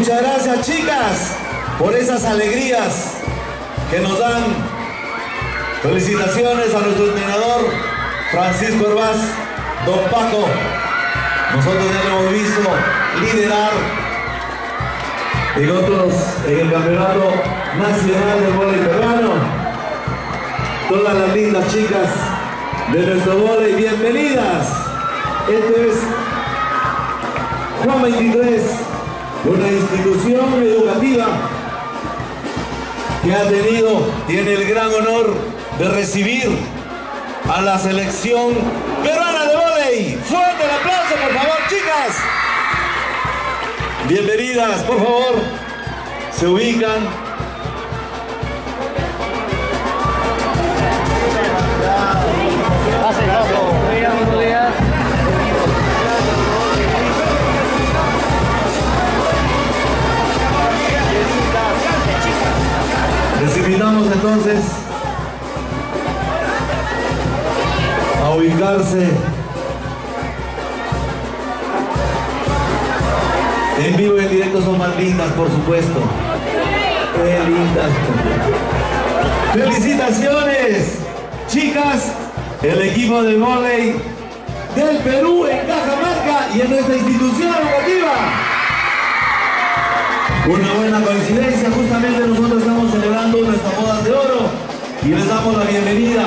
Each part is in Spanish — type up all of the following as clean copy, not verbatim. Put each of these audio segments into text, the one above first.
Muchas gracias, chicas, por esas alegrías que nos dan. Felicitaciones a nuestro entrenador Francisco Hervás, don Paco. Nosotros ya lo hemos visto liderar en el campeonato nacional de vóley peruano. Todas las lindas chicas de nuestro vóley, bienvenidas. Este es Juan 23, una institución educativa que tiene el gran honor de recibir a la selección peruana de vóley. Fuerte el aplauso, por favor, chicas. Bienvenidas, por favor. Se ubican. Les invitamos entonces a ubicarse en vivo y en directo. Son más lindas, por supuesto. ¡Qué lindas! ¡Felicitaciones, chicas! El equipo de vóley del Perú en Cajamarca y en nuestra institución educativa. Una buena coincidencia, justamente nosotros estamos celebrando nuestras bodas de oro y les damos la bienvenida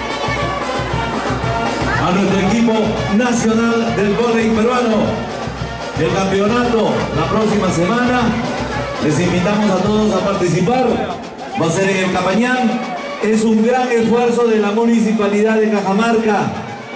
a nuestro equipo nacional del vóley peruano. El campeonato la próxima semana, les invitamos a todos a participar. Va a ser en el Capañán. Es un gran esfuerzo de la municipalidad de Cajamarca.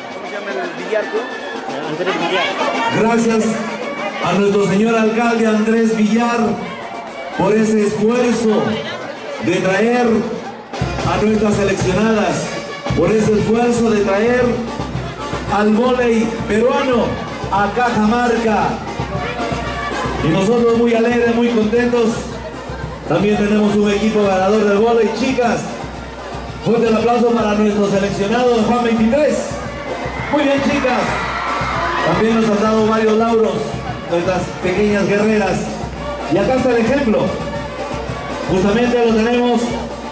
Gracias a nuestro señor alcalde Andrés Villar por ese esfuerzo de traer a nuestras seleccionadas, por ese esfuerzo de traer al vóley peruano a Cajamarca. Y nosotros muy alegres, muy contentos. También tenemos un equipo ganador del vóley, chicas. Fuerte el aplauso para nuestro seleccionado de Juan 23. Muy bien, chicas. También nos han dado varios lauros nuestras pequeñas guerreras. Y acá está el ejemplo. Justamente lo tenemos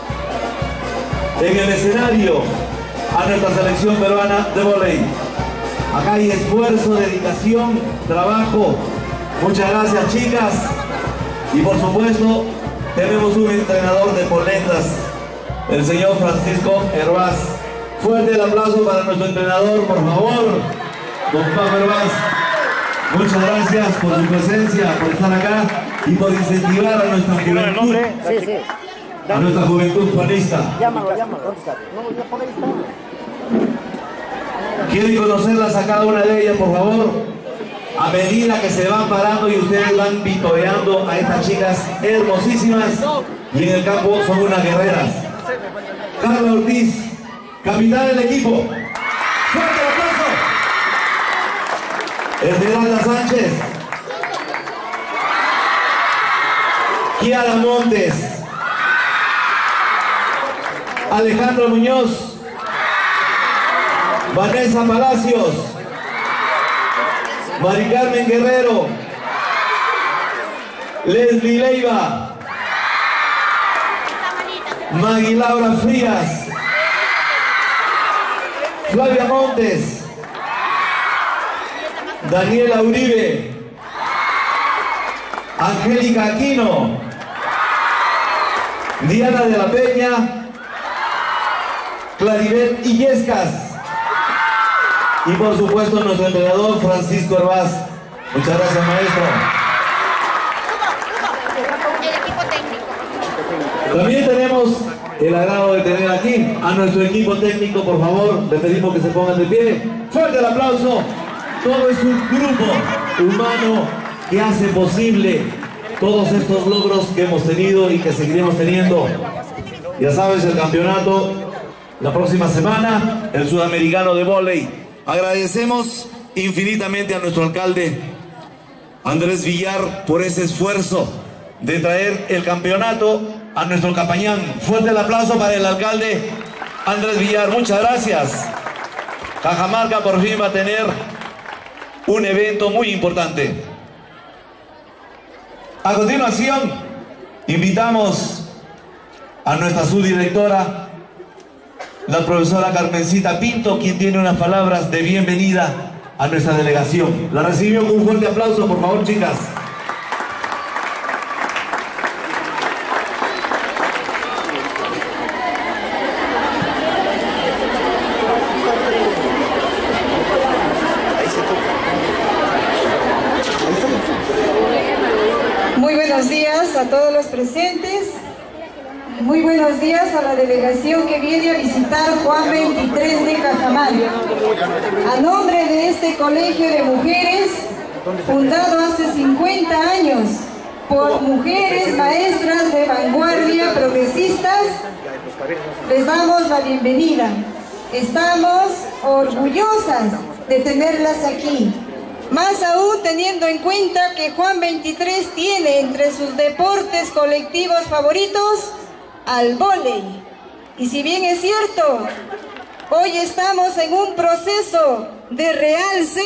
en el escenario a nuestra selección peruana de vóley. Acá hay esfuerzo, dedicación, trabajo. Muchas gracias, chicas. Y por supuesto, tenemos un entrenador de poletas, el señor Francisco Hervás. Fuerte el aplauso para nuestro entrenador, por favor, don Paco Hervás. Muchas gracias por su presencia, por estar acá y por incentivar a nuestra juventud. A nuestra juventud juanista. Llámalo, ¿dónde está? No, ya por ahí está. ¿Quieren conocerlas a cada una de ellas, por favor? A medida que se van parando y ustedes van vitoreando a estas chicas hermosísimas y en el campo son unas guerreras. Carla Ortiz, capitán del equipo. ¡Fuerte el aplauso! Esmeralda Sánchez. Kiara Montes. Alejandro Muñoz. Vanessa Palacios. Mari Carmen Guerrero. Leslie Leiva. Maggie Laura Frías. Flavia Montes. Daniela Uribe. Angélica Aquino. Diana de la Peña. Claribel Illescas. Y por supuesto nuestro entrenador Francisco Hervás. Muchas gracias, maestro. El equipo técnico. También tenemos el agrado de tener aquí a nuestro equipo técnico. Por favor, les pedimos que se pongan de pie. Fuerte el aplauso. Todo es un grupo humano que hace posible todos estos logros que hemos tenido y que seguiremos teniendo. Ya sabes, el campeonato la próxima semana, el sudamericano de vóley. Agradecemos infinitamente a nuestro alcalde Andrés Villar por ese esfuerzo de traer el campeonato a nuestro Capañán. Fuerte el aplauso para el alcalde Andrés Villar. Muchas gracias. Cajamarca por fin va a tener un evento muy importante. A continuación, invitamos a nuestra subdirectora, la profesora Carmencita Pinto, quien tiene unas palabras de bienvenida a nuestra delegación. La recibimos con un fuerte aplauso, por favor, chicas. Muy buenos días a todos los presentes. Muy buenos días a la delegación que viene a visitar Juan 23 de Cajamarca. A nombre de este colegio de mujeres, fundado hace 50 años por mujeres maestras de vanguardia progresistas, les damos la bienvenida. Estamos orgullosas de tenerlas aquí. Más aún teniendo en cuenta que Juan 23 tiene entre sus deportes colectivos favoritos al vóley. Y si bien es cierto, hoy estamos en un proceso de realce,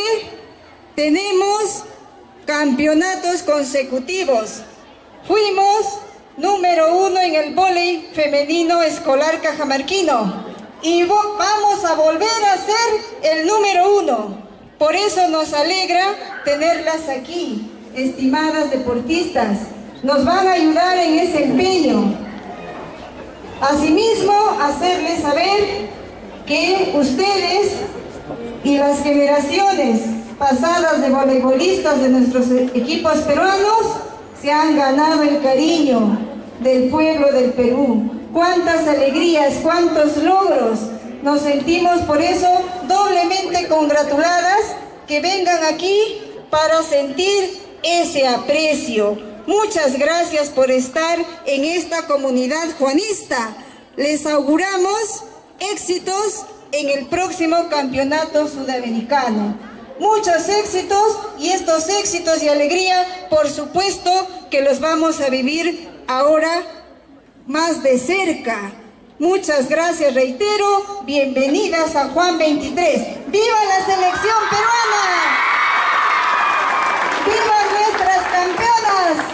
tenemos campeonatos consecutivos. Fuimos número 1 en el vóley femenino escolar cajamarquino y vamos a volver a ser el número 1. Por eso nos alegra tenerlas aquí, estimadas deportistas. Nos van a ayudar en ese empeño. Asimismo, hacerles saber que ustedes y las generaciones pasadas de voleibolistas de nuestros equipos peruanos se han ganado el cariño del pueblo del Perú. Cuántas alegrías, cuántos logros. Nos sentimos por eso doblemente congratuladas que vengan aquí para sentir ese aprecio. Muchas gracias por estar en esta comunidad juanista. Les auguramos éxitos en el próximo campeonato sudamericano. Muchos éxitos, y estos éxitos y alegría, por supuesto que los vamos a vivir ahora más de cerca. Muchas gracias, reitero, bienvenidas a Juan 23. ¡Viva la selección peruana! ¡Viva nuestras campeonas!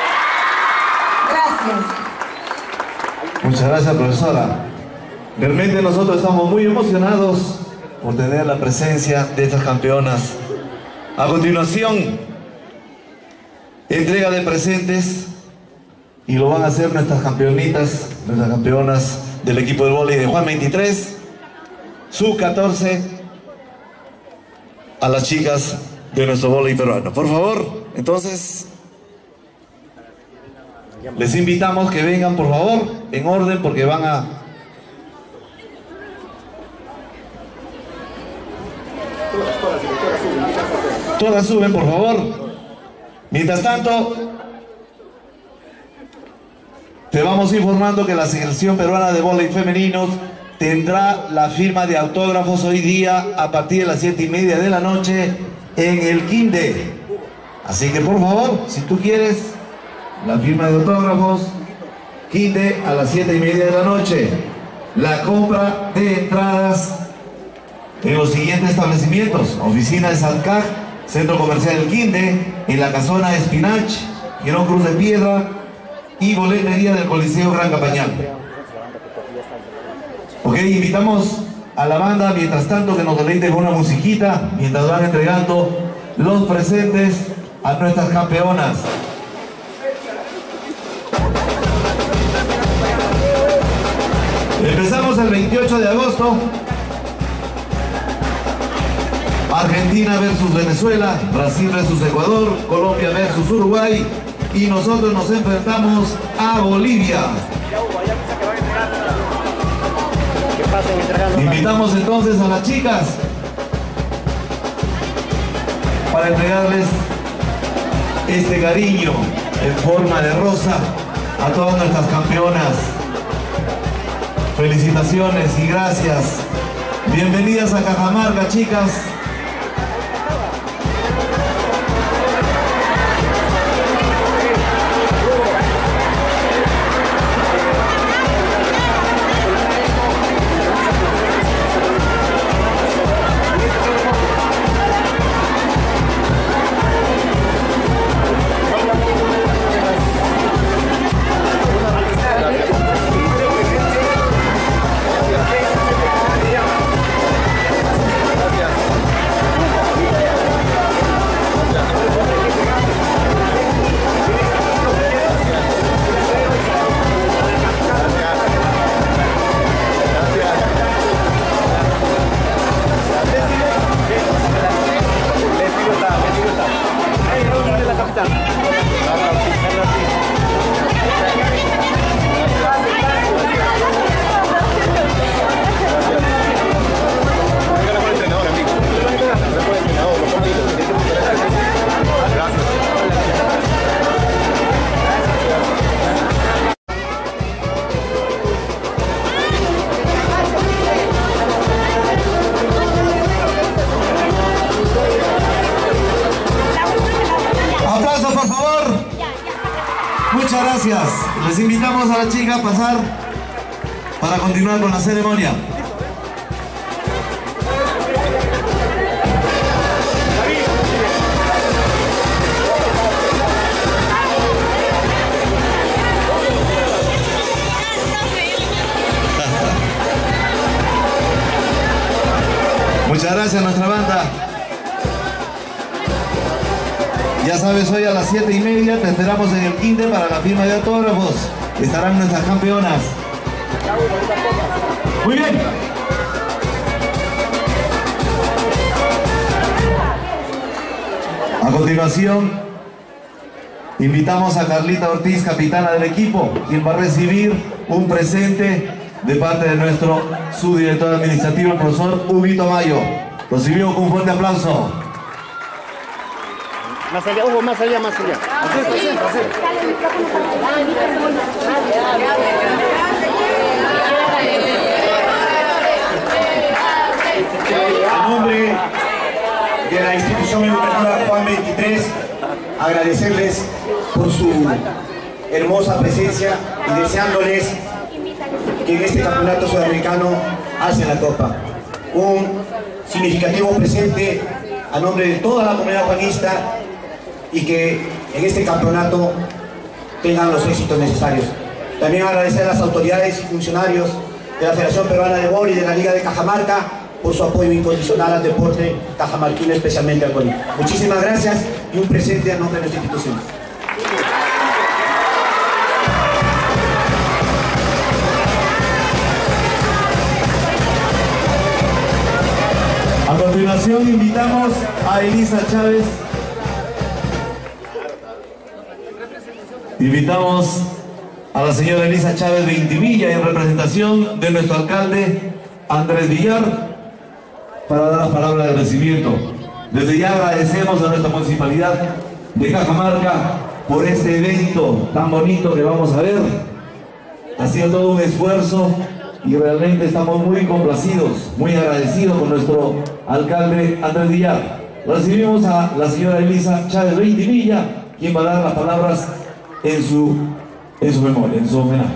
Gracias. Muchas gracias, profesora. Realmente nosotros estamos muy emocionados por tener la presencia de estas campeonas. A continuación, entrega de presentes, y lo van a hacer nuestras campeonitas, nuestras campeonas del equipo de vóley de Juan 23, sub-14, a las chicas de nuestro vóley peruano. Por favor, entonces, les invitamos que vengan, por favor, en orden, porque van a... Todas suben, por favor. Mientras tanto, te vamos informando que la selección peruana de vóley femeninos tendrá la firma de autógrafos hoy día a partir de las 7:30 de la noche en el Quinde. Así que por favor, si tú quieres la firma de autógrafos, Quinde a las 7:30 de la noche. La compra de entradas en los siguientes establecimientos: oficina de Salcaj, Centro Comercial El Quinde, en la Casona Espinach, Girón Cruz de Piedra y boletería del Coliseo Gran Capañal. Ok, invitamos a la banda, mientras tanto, que nos deleite con una musiquita, mientras van entregando los presentes a nuestras campeonas. Empezamos el 28 de agosto. Argentina versus Venezuela, Brasil versus Ecuador, Colombia versus Uruguay, y nosotros nos enfrentamos a Bolivia. Invitamos entonces a las chicas para entregarles este cariño en forma de rosa a todas nuestras campeonas. Felicitaciones y gracias. Bienvenidas a Cajamarca, chicas. muchas gracias. Les invitamos a la chica a pasar para continuar con la ceremonia. Muchas gracias a nuestra banda. Ya sabes, hoy a las 7:30 te esperamos en el quinte para la firma de autógrafos. Estarán nuestras campeonas. Muy bien. A continuación, invitamos a Carlita Ortiz, capitana del equipo, quien va a recibir un presente de parte de nuestro subdirector administrativo, el profesor Huguito Mayo. Recibió con un fuerte aplauso. Más allá, Hugo, más allá, más allá. A nombre de la institución educativa Juan 23, agradecerles por su hermosa presencia y deseándoles que en este campeonato sudamericano alcen la copa. Un significativo presente a nombre de toda la comunidad juanista y que en este campeonato tengan los éxitos necesarios. También agradecer a las autoridades y funcionarios de la Federación Peruana de Vóley y de la Liga de Cajamarca por su apoyo incondicional al deporte cajamarquino, especialmente al vóley. Muchísimas gracias y un presente a nombre de nuestra institución. A continuación invitamos a Elisa Chávez. Invitamos a la señora Elisa Chávez Veintimilla en representación de nuestro alcalde Andrés Villar para dar la palabra de recibimiento. Desde ya agradecemos a nuestra municipalidad de Cajamarca por este evento tan bonito que vamos a ver. Ha sido todo un esfuerzo y realmente estamos muy complacidos, muy agradecidos con nuestro alcalde Andrés Villar. Recibimos a la señora Elisa Chávez Veintimilla, quien va a dar las palabras en su memoria, en su homenaje.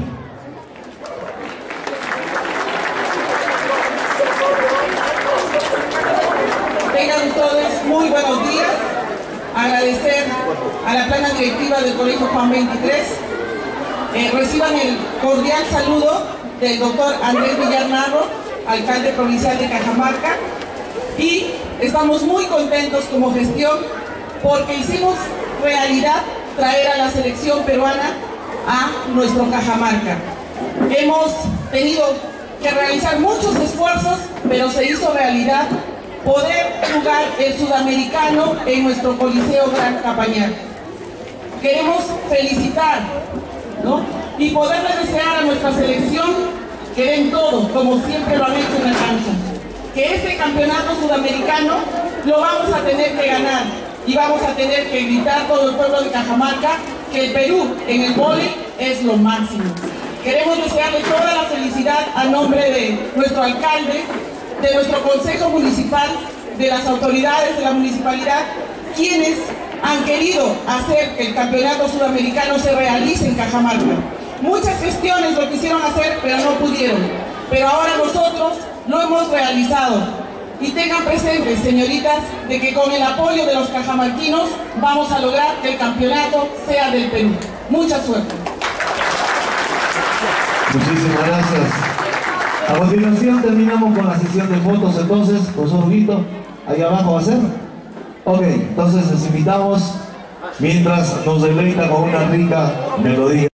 Tengan todos muy buenos días. Agradecer a la plana directiva del Colegio Juan 23. Reciban el cordial saludo del doctor Andrés Villar Narro, alcalde provincial de Cajamarca, y estamos muy contentos como gestión porque hicimos realidad traer a la selección peruana a nuestro Cajamarca. Hemos tenido que realizar muchos esfuerzos, pero se hizo realidad poder jugar el sudamericano en nuestro Coliseo Gran Capañar. Queremos felicitar, ¿no? Y poderle desear a nuestra selección que den todo, como siempre lo han hecho en la cancha. Que este campeonato sudamericano lo vamos a tener que ganar y vamos a tener que gritar todo el pueblo de Cajamarca que el Perú en el vóley es lo máximo. Queremos desearle toda la felicidad a nombre de nuestro alcalde, de nuestro consejo municipal, de las autoridades de la municipalidad, quienes han querido hacer que el campeonato sudamericano se realice en Cajamarca. Muchas gestiones lo quisieron hacer, pero no pudieron. Pero ahora nosotros lo hemos realizado. Y tengan presentes, señoritas, de que con el apoyo de los cajamarquinos vamos a lograr que el campeonato sea del Perú. Mucha suerte. Muchísimas gracias. A continuación terminamos con la sesión de fotos, entonces, profesor Huguito, ahí abajo va a ser. Ok, entonces les invitamos mientras nos deleita con una rica melodía.